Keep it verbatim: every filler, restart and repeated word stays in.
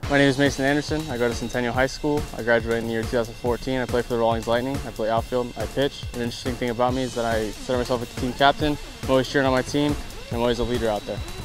My name is Mason Anderson. I go to Centennial High School. I graduated in the year two thousand fourteen. I play for the Rawlings Lightning. I play outfield. I pitch. An interesting thing about me is that I consider myself a team captain. I'm always cheering on my team, and I'm always a leader out there.